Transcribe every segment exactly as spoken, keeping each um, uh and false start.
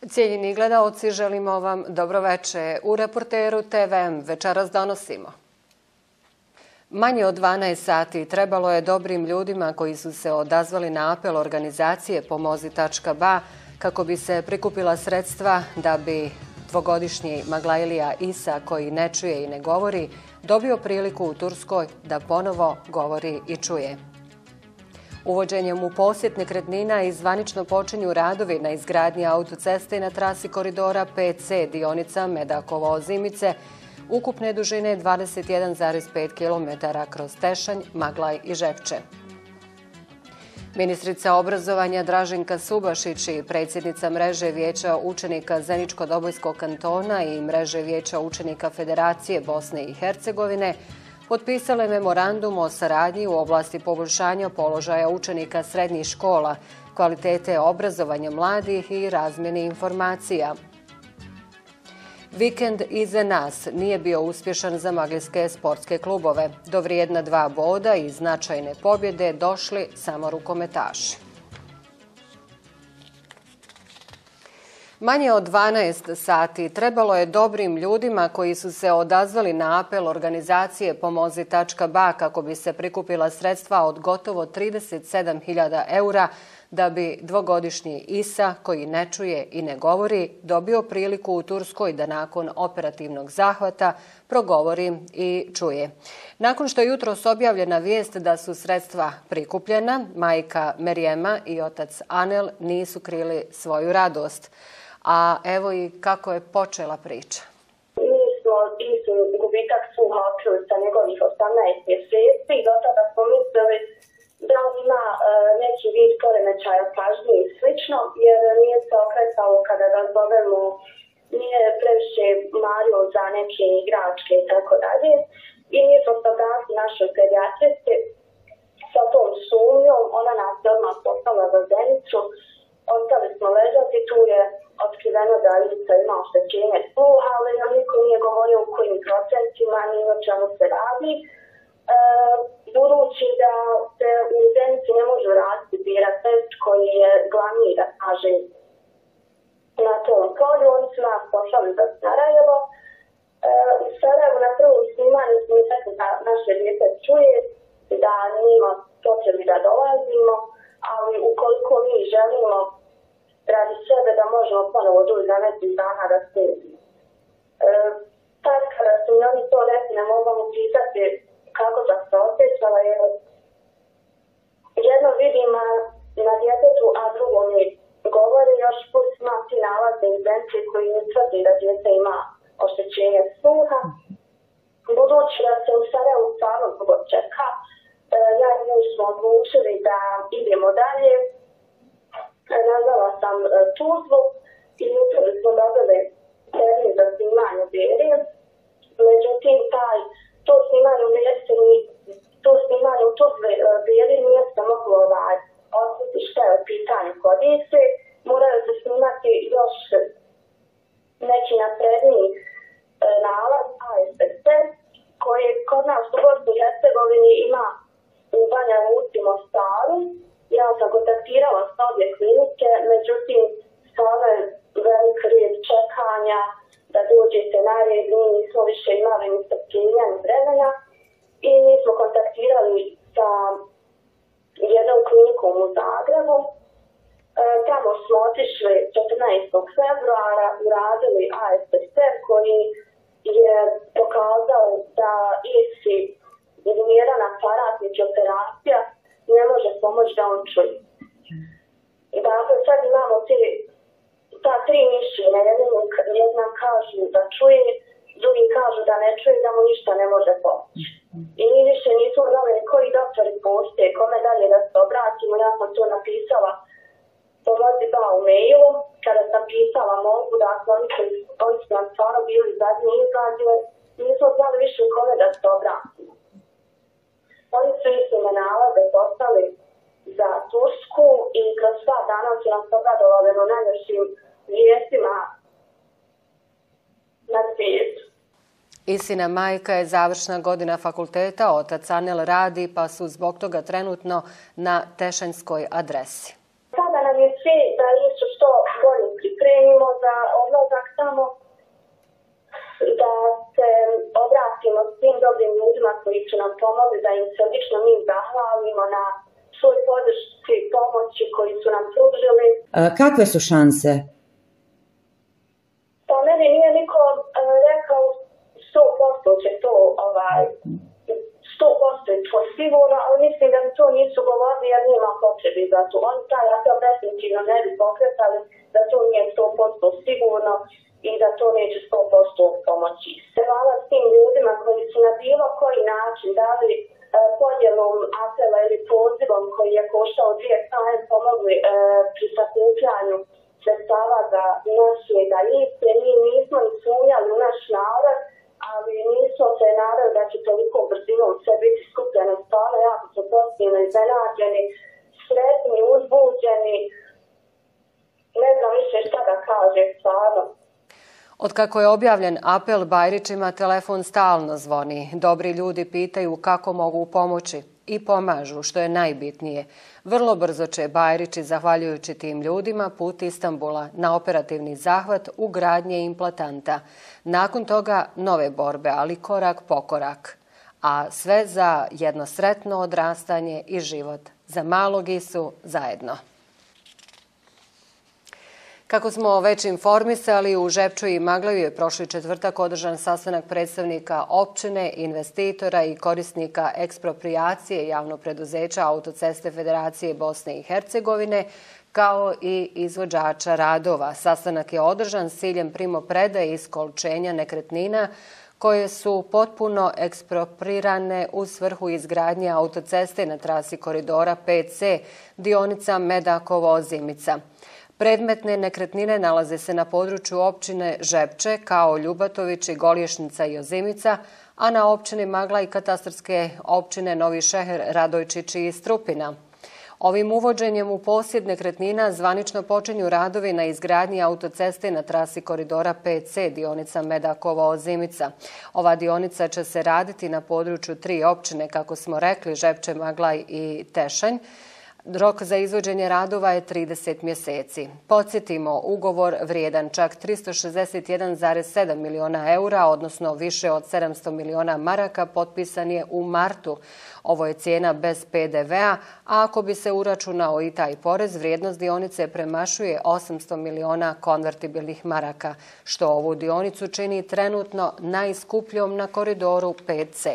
Cijenjeni gledaoci, želimo vam dobroveče. U Reporteru te ve em večeras donosimo. Manje od dvanaest sati trebalo je dobrim ljudima koji su se odazvali na apel organizacije Pomozi tačka ba kako bi se prikupila sredstva da bi dvogodišnji Maglailija Isa, koji ne čuje i ne govori, dobio priliku u Turskoj da ponovo govori i čuje. Uvođenjem u posjet nekretnina i zvanično počinju radovi na izgradnji autoceste na trasi koridora pet ce dionica Medakovo-Ozimice, ukupne dužine dvadeset jedan zarez pet kilometara kroz Tešanj, Maglaj i Žepče. Ministrica obrazovanja Draženka Subašić i predsjednica mreže vijeća učenika Zeničko-Dobojskog kantona i mreže vijeća učenika Federacije Bosne i Hercegovine potpisale memorandum o saradnji u oblasti poboljšanja položaja učenika srednjih škola, kvalitete obrazovanja mladih i razmjene informacija. Vikend iza nas nije bio uspješan za maglijske sportske klubove. Do vrijedna dva boda i značajne pobjede došli samo rukometaši. Manje od dvanaest sati trebalo je dobrim ljudima koji su se odazvali na apel organizacije Pomozi tačka ba kako bi se prikupila sredstva od gotovo trideset sedam hiljada eura da bi dvogodišnji Isa, koji ne čuje i ne govori, dobio priliku u Turskoj da nakon operativnog zahvata progovori i čuje. Nakon što je jutros objavljena vijest da su sredstva prikupljena, majka Merijema i otac Anel nisu krili svoju radost. A evo i kako je počela priča. Mi smo Isu gubitak sluha otkrili sa njegovih osamnaest mjeseci i do tada smo mislili da on ima e, neki vid poremećaja pažnje i slično, jer nije se okretao kada ga zovemo, nije previše mario za neke igračke i tako dalje. I mi smo se obratili našoj pedijatrici sa tom sumnjom, ona nas je odmah poslala za Zenicu, ostali smo ležati, tu je otkriveno da Ivica ima oštećenje sluha, ali nam niko nije govorio u kojim procentima, ni o čemu se radi. E, budući da se u Zenici ne može raditi bira test koji je glavni, da kaže, na tom polju, oni su nas poslali za Sarajevo. E, u Sarajevo na prvom snimanju smo rekli da naše dijete čuje, da nima potrebi da dolazimo, ali ukoliko mi želimo radi sebe da možemo ponovo doći za nekih dana da snimimo. E, tad kada su mi oni to rekli, ne mogu mu pitati kako da se osjećala, jer jedno vidim na djetetu, a drugo mi govori, još put ima ti nalaze iz Zenice koji mi tvrdi da djete ima oštećenje sluha. Budući da se u Sarajevu stvarno dugo čeka, e, ja i nju smo odlučili da idemo dalje. Nazvala sam e, tužbu i jutro smo dobili termin za snimanje berije. Međutim, taj, to snimanje u mjeseci, to snimanje u tužbe e, berije nije se moglo ovaj, osjetiti što je pitanje kod Ise. Moraju se snimati još neki napredniji e, nalaz A S P C koji kod nas u Bosni i Hercegovini ima u Banja Luci i Mostaru. Ja sam kontaktirala s obje klinike, međutim, stvarno je velik red čekanja da dođete na red, mi nismo više imali ni strpljenja ni vremena i mi smo kontaktirali sa jednom klinikom u Zagrebu. E, tamo smo otišli četrnaestog februara, uradili A S P C koji je pokazao da Isi izmjeran aparat i operacija ne može pomoći da on čuje. Dakle, sad imamo ti, ta tri mišljenja, jedna kažu da čuje, drugi kažu da ne čuje, da mu ništa ne može pomoći. I mi više nismo znali koji doktori postoje, kome dalje da se obratimo, ja sam to napisala Pomozi ba u mailu, kada sam pisala mogu, dakle oni, oni su nam stvarno bili zadnji izgledje, nismo znali više kome da se obratimo. Oni su istine nalaze poslali za Tursku i kroz sva dana su nas obradovali na najljepšim vijestima na svijetu. Isina majka je završna godina fakulteta, otac Anel radi, pa su zbog toga trenutno na tešanjskoj adresi. Sada nam je cilj da Isu što bolje pripremimo za za odlazak tamo, da se obratimo svim dobrim ljudima koji su nam pomogli, da im se lično mi zahvalimo na svoj podršci i pomoći koji su nam pružili. A kakve su šanse? Pa meni nije niko uh, rekao sto posto će to, ovaj, sto posto je to sigurno, ali mislim da mi to nisu govorili jer nema potrebi za to. Oni taj apel definitivno ne bi pokretali da to nije sto posto sigurno i da to neće sto posto pomoći. Hvala svim ljudima koji su na bilo koji način dali uh, podjelom apela ili pozivom koji je koštao dvije strane pomogli uh, pri sakupljanju sredstava za naše daljice. Mi nismo ni sumnjali u naš narod, ali nismo se nadali da će toliko brzinom sve biti skupljeno. Stvarno jako su pozitivno iznenađeni, sretni, uzbuđeni. Ne znam više šta da kaže, stvarno. Otkako je objavljen apel Bajrićima, telefon stalno zvoni. Dobri ljudi pitaju kako mogu pomoći i pomažu, što je najbitnije. Vrlo brzo će Bajrići, zahvaljujući tim ljudima, put Istanbula na operativni zahvat ugradnje implantanta. Nakon toga nove borbe, ali korak po korak. A sve za jedno sretno odrastanje i život. Za malog Isu zajedno. Kako smo već informisali, u Žepču i Maglaju je prošli četvrtak održan sastanak predstavnika općine, investitora i korisnika eksproprijacije javnog preduzeća Autoceste Federacije Bosne i Hercegovine, kao i izvođača radova. Sastanak je održan s ciljem primopredaje i iskoličenja nekretnina koje su potpuno eksproprirane u svrhu izgradnje autoceste na trasi koridora pet ce, dionica Medakovo-Zimica. Predmetne nekretnine nalaze se na području općine Žepče kao Ljubatović i Golješnica i Ozimica, a na općini Magla i katastarske općine Novi Šeher, Radojčić i Strupina. Ovim uvođenjem u posjed nekretnina zvanično počinju radovi na izgradnji autoceste na trasi koridora pet ce, dionica Medakovo-Zimica. Ova dionica će se raditi na području tri općine, kako smo rekli, Žepče, Maglaj i Tešanj. Rok za izvođenje radova je trideset mjeseci. Podsjetimo, ugovor vrijedan čak tristo šezdeset jedan zarez sedam miliona eura, odnosno više od sedamsto miliona maraka, potpisan je u martu. Ovo je cijena bez pe de vea, a ako bi se uračunao i taj porez, vrijednost dionice premašuje osamsto miliona konvertibilnih maraka, što ovu dionicu čini trenutno najskupljom na koridoru pet ce.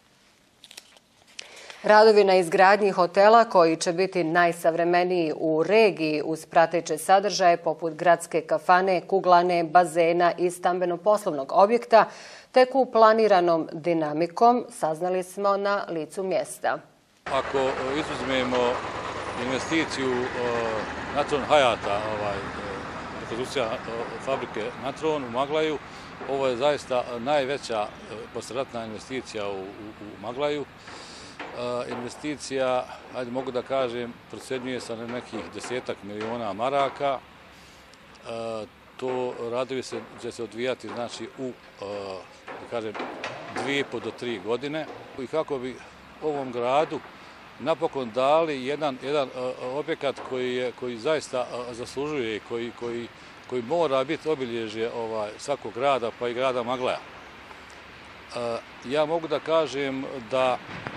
Radovi na izgradnji hotela, koji će biti najsavremeniji u regiji uz prateće sadržaje poput gradske kafane, kuglane, bazena i stambeno-poslovnog objekta, teku planiranom dinamikom, saznali smo na licu mjesta. Ako izuzmemo investiciju Natron Hayata, ovaj, rekonstrukcija fabrike Natron u Maglaju, ovo je zaista najveća poslijeratna investicija u, u, u Maglaju. Uh, investicija, ajde mogu da kažem, procjenjuje se na nekih desetak miliona maraka. Uh, to radovi se, će se odvijati znači, u uh, da kažem, dvije i po do tri godine. I kako bi ovom gradu napokon dali jedan, jedan uh, objekat koji, je, koji zaista uh, zaslužuje i koji, koji, koji mora biti obilježje ovaj, svakog grada, pa i grada Maglaja. Uh, ja mogu da kažem da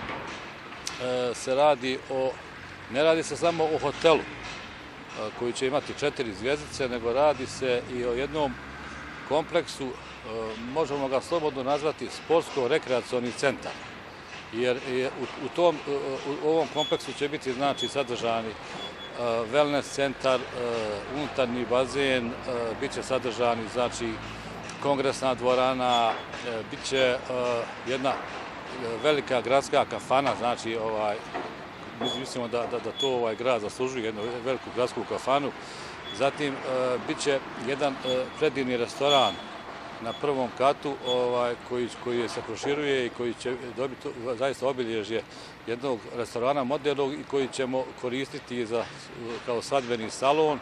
se radi o, ne radi se samo o hotelu koji će imati četiri zvjezdice, nego radi se i o jednom kompleksu, možemo ga slobodno nazvati sportsko-rekreacioni centar. Jer je u, u, tom, u ovom kompleksu će biti znači sadržani wellness centar, unutarnji bazen, bit će sadržani znači kongresna dvorana, bit će jedna velika gradska kafana, znači ovaj, mislimo da, da, da to ovaj grad zaslužuje, jednu veliku gradsku kafanu. Zatim e, bit će jedan e, predivni restoran na prvom katu ovaj, koji, koji se proširuje i koji će dobiti zaista obilježje jednog restorana modernog i koji ćemo koristiti za, kao svadbeni salon.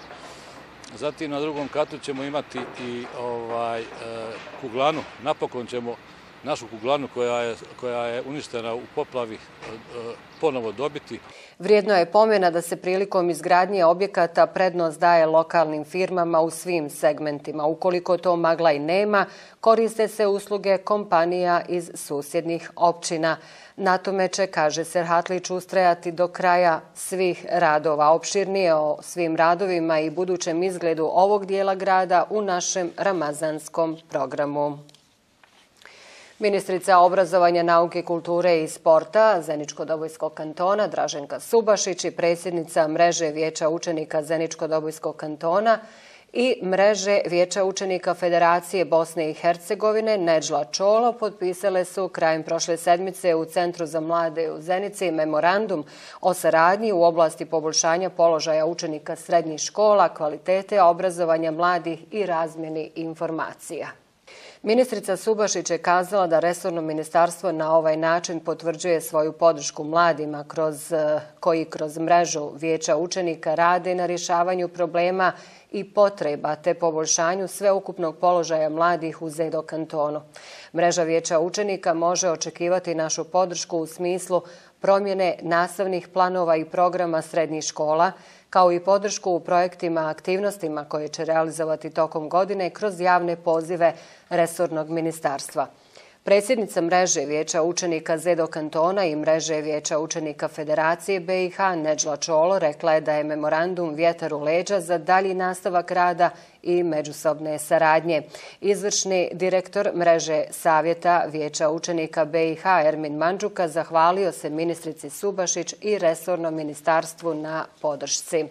Zatim na drugom katu ćemo imati i ovaj, e, kuglanu. Napokon ćemo našu kuglarnu koja je uništena u poplavi ponovo dobiti. Vrijedno je pomena da se prilikom izgradnje objekata prednost daje lokalnim firmama u svim segmentima. Ukoliko to magla i nema, koriste se usluge kompanija iz susjednih općina. Na tome će, kaže Serhatlić, ustrajati do kraja svih radova. Opširnije o svim radovima i budućem izgledu ovog dijela grada u našem ramazanskom programu. Ministrica obrazovanja, nauke, kulture i sporta Zeničko-Dobojskog kantona Draženka Subašić i predsjednica mreže Vijeća učenika Zeničko-Dobojskog kantona i mreže Vijeća učenika Federacije Bosne i Hercegovine Nedžla Čolo potpisale su krajem prošle sedmice u Centru za mlade u Zenici memorandum o saradnji u oblasti poboljšanja položaja učenika srednjih škola, kvalitete obrazovanja mladih i razmjeni informacija. Ministrica Subašić je kazala da resorno ministarstvo na ovaj način potvrđuje svoju podršku mladima kroz, koji kroz mrežu Vijeća učenika rade na rješavanju problema i potreba te poboljšanju sveukupnog položaja mladih u Zedo kantonu. Mreža Vijeća učenika može očekivati našu podršku u smislu promjene nastavnih planova i programa srednjih škola, kao i podršku u projektima aktivnostima koje će realizovati tokom godine kroz javne pozive resornog ministarstva. Predsjednica mreže Vijeća učenika Zedo kantona i mreže Vijeća učenika Federacije B i H Nedžla Čolo rekla je da je memorandum vjetar u leđa za dalji nastavak rada i međusobne saradnje. Izvršni direktor mreže Savjeta Vijeća učenika B i H Ermin Mandžuka zahvalio se ministrici Subašić i resornom ministarstvu na podršci.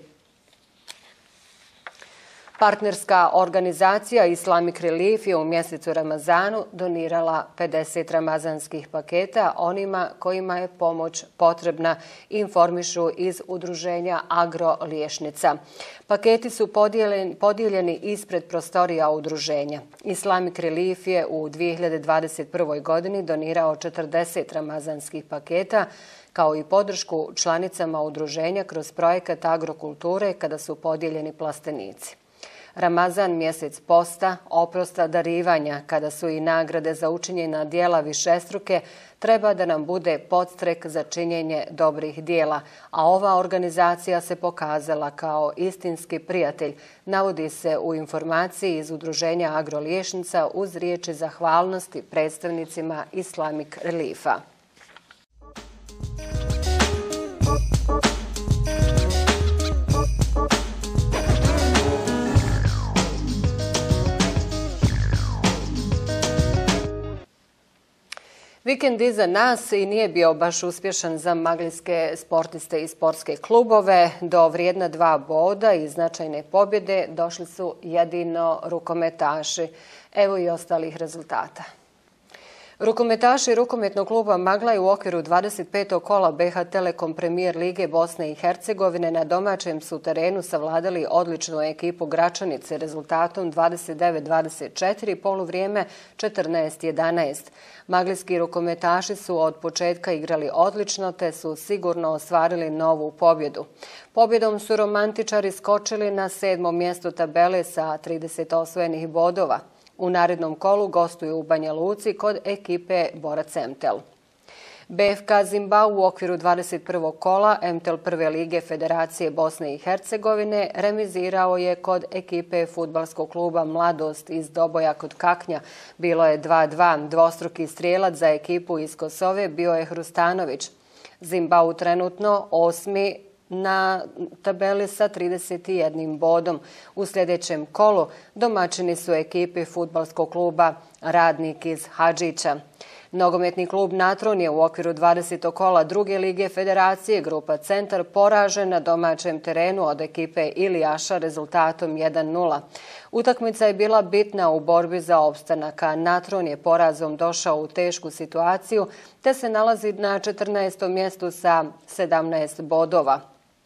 Partnerska organizacija Islamic Relief je u mjesecu Ramazanu donirala pedeset ramazanskih paketa onima kojima je pomoć potrebna, informišu iz udruženja Agro Liješnica. Paketi su podijeljeni, podijeljeni ispred prostorija udruženja. Islamic Relief je u dvije hiljade dvadeset prvoj. godini donirao četrdeset ramazanskih paketa, kao i podršku članicama udruženja kroz projekat agrokulture kada su podijeljeni plastenici. Ramazan, mjesec posta, oprosta, darivanja, kada su i nagrade za učinjena dijela višestruke, treba da nam bude podstrek za činjenje dobrih dijela, a ova organizacija se pokazala kao istinski prijatelj, navodi se u informaciji iz udruženja Agro Liješnica uz riječi zahvalnosti predstavnicima Islamic Reliefa. Vikend iza nas i nije bio baš uspješan za maglijske sportiste i sportske klubove. Do vrijedna dva boda i značajne pobjede došli su jedino rukometaši. Evo i ostalih rezultata. Rukometaši rukometnog kluba Maglaj u okviru dvadeset petog kola B H Telekom Premijer Lige Bosne i Hercegovine na domaćem su terenu savladali odličnu ekipu Gračanice rezultatom dvadeset devet dvadeset četiri, poluvrijeme četrnaest jedanaest. Maglijski rukometaši su od početka igrali odlično te su sigurno ostvarili novu pobjedu. Pobjedom su romantičari skočili na sedmo mjesto tabele sa trideset osvojenih bodova. U narednom kolu gostuju u Banja Luci kod ekipe Borac Emtel. B F K Zimbau u okviru dvadeset prvog kola Emtel prve lige Federacije Bosne i Hercegovine remizirao je kod ekipe fudbalskog kluba Mladost iz Doboja kod Kaknja. Bilo je dva dva. Dvostruki strijelac za ekipu iz Kosove bio je Hrustanović. Zimbau trenutno osmi na tabeli sa trideset jednim bodom. U sljedećem kolu domaćini su ekipi fudbalskog kluba Radnik iz Hadžića. Nogometni klub Natron je u okviru dvadesetog kola druge lige Federacije Grupa Centar poražen na domaćem terenu od ekipe Ilijaša rezultatom jedan nula. Utakmica je bila bitna u borbi za opstanak, a Natron je porazom došao u tešku situaciju te se nalazi na četrnaestom mjestu sa sedamnaest bodova.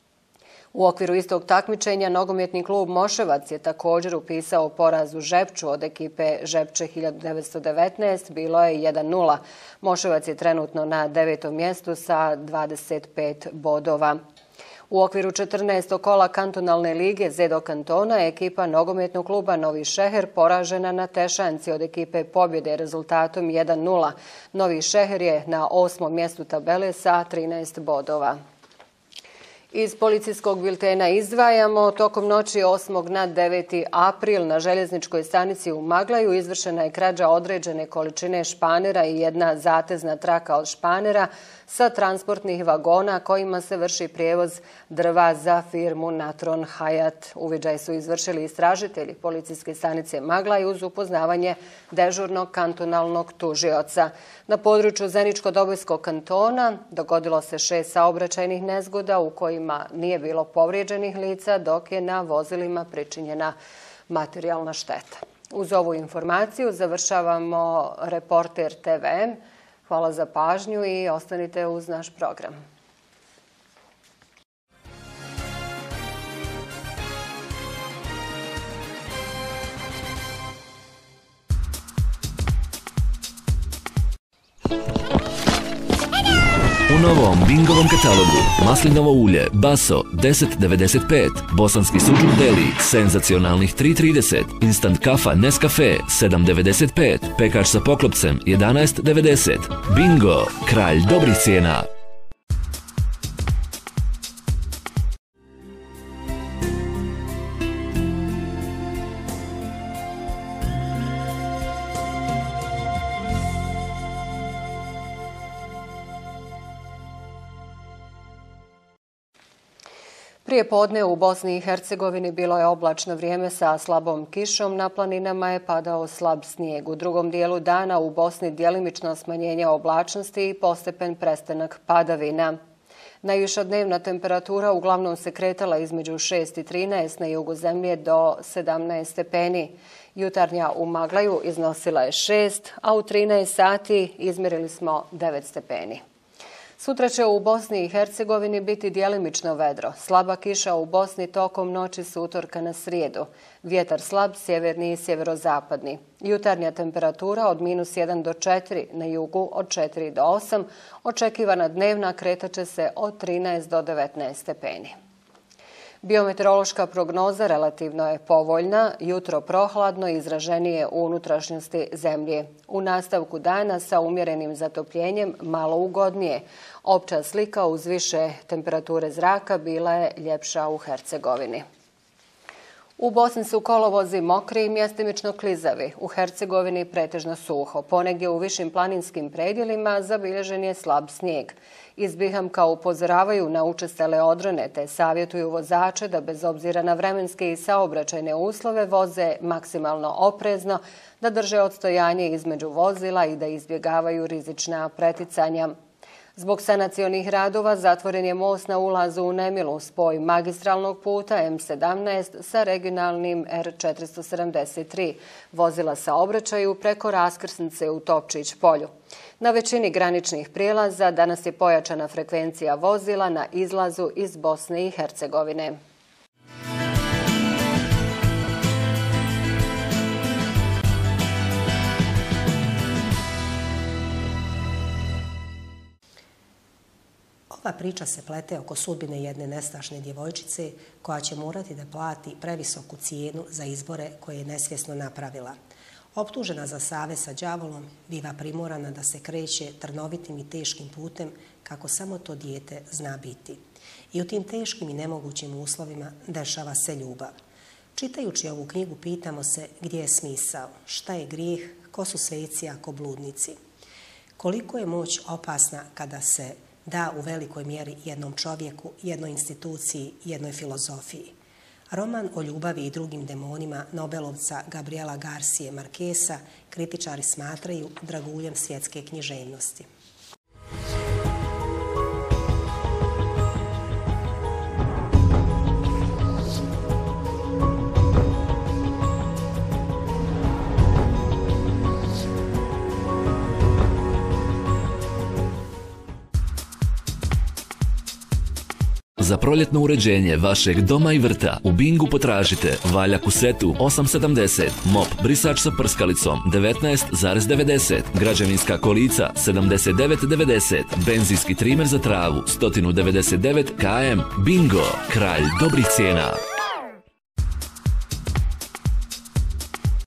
U okviru istog takmičenja nogometni klub Moševac je također upisao poraz u Žepču od ekipe Žepče hiljadu devetsto devetnaest, bilo je jedan nula. Moševac je trenutno na devetom mjestu sa dvadeset pet bodova. U okviru četrnaestog kola kantonalne lige Zedo kantona ekipa nogometnog kluba Novi Šeher poražena na Tešanci od ekipe Pobjede rezultatom jedan nula. Novi Šeher je na osmom mjestu tabele sa trinaest bodova. Iz policijskog biltena izdvajamo, tokom noći osmog na deveti april na željezničkoj stanici u Maglaju izvršena je krađa određene količine španera i jedna zatezna traka od španera sa transportnih vagona kojima se vrši prijevoz drva za firmu Natron Hayat. Uviđaj su izvršili istražitelji policijske stanice Maglaj uz upoznavanje dežurnog kantonalnog tužioca. Na području Zeničko-Dobojskog kantona dogodilo se šest saobraćajnih nezgoda u kojima nije bilo povrijeđenih lica, dok je na vozilima pričinjena materijalna šteta. Uz ovu informaciju završavamo Reporter T V M. Hvala za pažnju i ostanite uz naš program. U novom Bingovom katalogu maslinovo ulje Baso deset devedeset pet, bosanski suđuk deli senzacionalnih tri trideset, instant kafa Nescafe sedam devedeset pet, pekač sa poklopcem jedanaest devedeset. Bingo, kralj dobrih cijena. Prije podne u Bosni i Hercegovini bilo je oblačno vrijeme sa slabom kišom, na planinama je padao slab snijeg. U drugom dijelu dana u Bosni djelimično smanjenje oblačnosti i postepen prestanak padavina. Najviša dnevna temperatura uglavnom se kretala između šest i trinaest, na jugu zemlje do sedamnaest stepeni. Jutarnja u Maglaju iznosila je šest, a u trinaest sati izmjerili smo devet stepeni. Sutra će u Bosni i Hercegovini biti djelimično vedro. Slaba kiša u Bosni tokom noći s utorka na srijedu. Vjetar slab, sjeverni i sjeverozapadni. Jutarnja temperatura od minus jedan do četiri, na jugu od četiri do osam. Očekivana dnevna kretaće se od trinaest do devetnaest stepeni. Biometeorološka prognoza relativno je povoljna, jutro prohladno i izraženije u unutrašnjosti zemlje. U nastavku dana sa umjerenim zatopljenjem malo ugodnije. Opća slika uz više temperature zraka bila je ljepša u Hercegovini. U Bosni su kolovozi mokri i mjestimično klizavi. U Hercegovini pretežno suho. Ponegdje u višim planinskim predjelima zabilježen je slab snijeg. Iz Bihamka upozoravaju na učestale odrone te savjetuju vozače da bez obzira na vremenske i saobraćajne uslove voze maksimalno oprezno, da drže odstojanje između vozila i da izbjegavaju rizična preticanja. Zbog sanacionih radova zatvoren je most na ulazu u Nemilu, spoj magistralnog puta M sedamnaest sa regionalnim R četiristo sedamdeset tri. Vozila saobraćaju preko raskrsnice u Topčić polju. Na većini graničnih prijelaza danas je pojačana frekvencija vozila na izlazu iz Bosne i Hercegovine. Ova priča se plete oko sudbine jedne nestašne djevojčice koja će morati da plati previsoku cijenu za izbore koje je nesvjesno napravila. Optužena za savez sa đavolom, biva primorana da se kreće trnovitim i teškim putem kako samo to dijete zna biti. I u tim teškim i nemogućim uslovima dešava se ljubav. Čitajući ovu knjigu pitamo se gdje je smisao, šta je grijeh, ko su sveci ako bludnici. Koliko je moć opasna kada se da u velikoj mjeri jednom čovjeku, jednoj instituciji, jednoj filozofiji. Roman o ljubavi i drugim demonima nobelovca Gabriela Garcije Marquesa kritičari smatraju draguljem svjetske književnosti. Za proljetno uređenje vašeg doma i vrta u Bingu potražite valjak u setu osam sedamdeset, mop brisač sa prskalicom devetnaest zarez devedeset, građevinska kolica sedamdeset devet devedeset, benzinski trimer za travu sto devedeset devet kilometara. Bingo, kralj dobrih cijena.